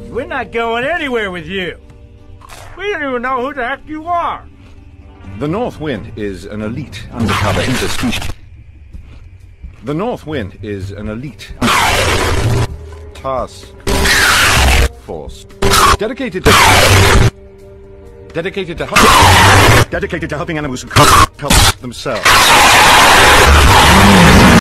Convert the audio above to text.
We're not going anywhere with you. We don't even know who the heck you are. The North Wind is an elite undercover interspecies. The North Wind is an elite task force dedicated to helping animals help themselves.